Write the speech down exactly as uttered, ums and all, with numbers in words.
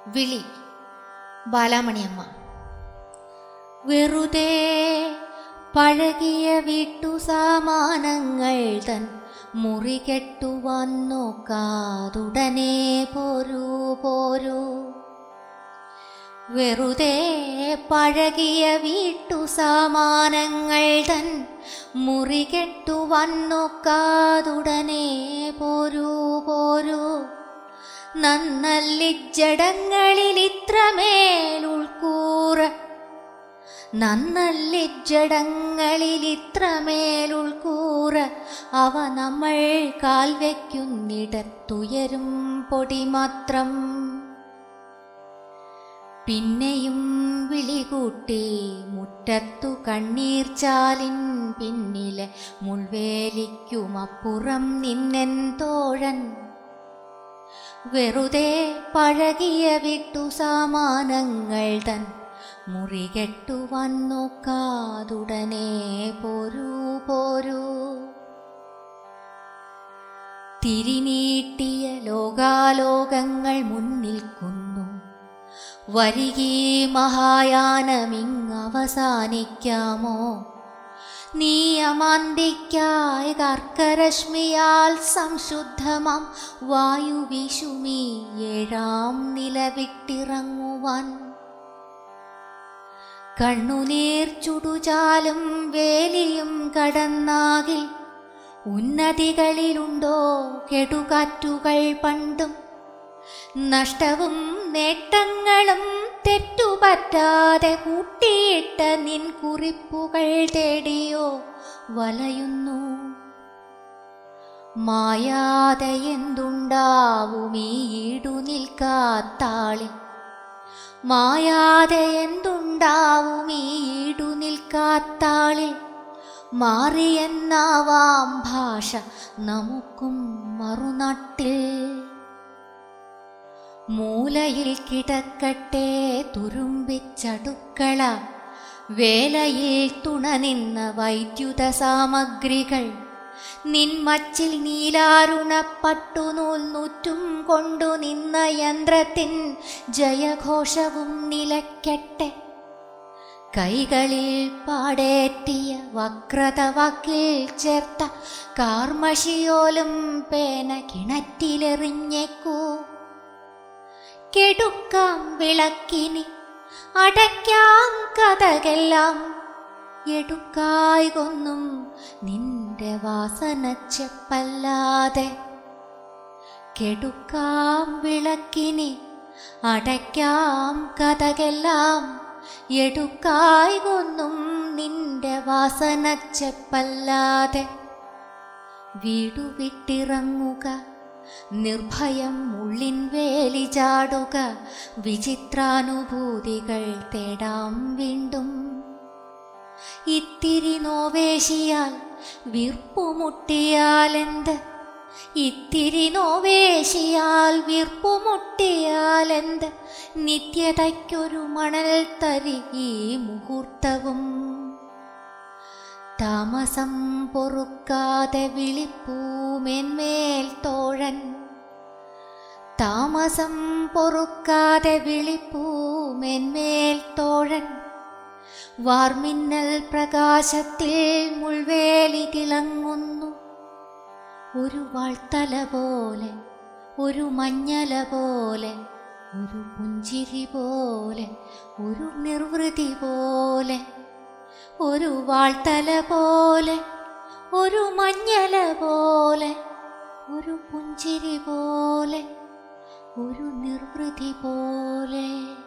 വിളി ബാലാമണിയമ്മ. വെറുതെ പഴകിയ വീട്ടു സാമാനങ്ങൾ തൻ മുറി കെട്ടുവാൻ നോക്കാതുടനെ പോരൂ പോരൂ. വെറുതെ പഴകിയ വീട്ടു സാമാനങ്ങൾ തൻ മുറി കെട്ടുവാൻ നോക്കാതുടനെ പോരൂ പോരൂ. നന്നല്ലിജ്ജടങ്ങളിൽ ഇത്രമേൽ ഉൾക്കൂറ നന്നല്ലിജ്ജടങ്ങളിൽ ഇത്രമേൽ ഉൾക്കൂറ അവ നമ്മൾ കാൽ വയ്ക്കുന്നിടത്തുയരും പൊടി മാത്രം. പിന്നെയും വിളികൂട്ടി മുറ്റത്തു കണ്ണീർച്ചാലിൻ പിന്നിലെ മുൾവേലിക്കുമപ്പുറം നിന്നെൻ തോഴൻ. വെറുതെ പഴകിയ വിട്ടു സാമാനങ്ങൾ തൻ മുറി കെട്ടുവാൻ നോക്കാതുടനെ പോരൂ പോരൂ. തിരിനീട്ടിയ ലോകാലോകങ്ങൾ മുന്നിൽ കുന്നു. വരികീ മഹായാനമിങ്ങവസാനിക്കാമോ? നീ അമാന്തിക്കായി കർക്കരശ്മിയാൽ സംശുദ്ധമാം വായു വീശുമീ ഏഴാം നിലവിട്ടിറങ്ങുവാൻ. കണ്ണുനീർ ചുടുചാലും വേലിയും കടന്നാകിൽ ഉന്നതികളിലുണ്ടോ കെടുകാറ്റുകൾ പണ്ടും. നഷ്ടവും നേട്ടങ്ങളും തെറ്റുപറ്റാതെ കൂട്ടിയിട്ട നിൻ കുറിപ്പുകൾ തേടിയോ വലയുന്നു. മായാതെ എന്തുണ്ടാവും ഈ ഈടു നിൽക്കാത്താളിൽ, മായാതെ എന്തുണ്ടാവും ഈ ഈടു നിൽക്കാത്താളിൽ. മാറിയെന്നാവാം ഭാഷ നമുക്കും മറുനാട്ടിൽ. മൂലയിൽ കിടക്കട്ടെ തുരുമ്പിച്ചടുക്കള, വേലയിൽ തുണനിന്ന വൈദ്യുത സാമഗ്രികൾ. നിൻമച്ചിൽ നീലാരുണപ്പട്ടുനൂൽ നൂറ്റും കൊണ്ടു നിന്ന യന്ത്രത്തിൻ ജയഘോഷവും നിലയ്ക്കട്ടെ. കൈകളിൽ പാടേറ്റിയ വക്രത വാക്കിൽ ചേർത്ത കാർമഷിയോലും പേന കിണറ്റിലെറിഞ്ഞേക്കൂ. കെടുക്കാം വിളക്കിനി അടയ്ക്കാം കഥകളെല്ലാം, എടുക്കായി കൊന്നും നിന്റെ വാസനച്ചെപ്പല്ലാതെ. കെടുക്കാം വിളക്കിനി അടയ്ക്കാം കഥകളെല്ലാം, എടുക്കായി കൊന്നും നിന്റെ വാസനച്ചെപ്പല്ലാതെ. വീടു വിട്ടിറങ്ങുക, നിർഭയം ഉള്ളിൻ വേലി ചാടുക, വിചിത്രാനുഭൂതികൾ തേടാം വീണ്ടും. ഇത്തിരി നോവേശിയാൽ വീർപ്പുമുട്ടിയാലെന്ത്, ഇത്തിരി നോവേശിയാൽ വീർപ്പുമുട്ടിയാലെന്ത്. നിത്യതയ്ക്കൊരു മണൽ തരി ഈ മുഹൂർത്തവും. താമസം പൊറുക്കാതെ വിളിപ്പൂമെന്മേൽ തോഴൻ, താമസം പൊറുക്കാതെ വിളിപ്പൂമെന്മേൽ തോഴൻ. വാർമിന്നൽ പ്രകാശത്തിൽ മുൾവേലി തിളങ്ങുന്നു. ഒരു വാൾത്തല പോലെ, ഒരു മഞ്ഞല പോലെ, ഒരു പുഞ്ചിരി പോലെ, ഒരു നിർവൃതി പോലെ. ഒരു വാൾത്തല പോലെ, ഒരു മഞ്ഞല പോലെ, ഒരു പുഞ്ചിരി പോലെ, ഒരു നിർവൃതി പോലെ.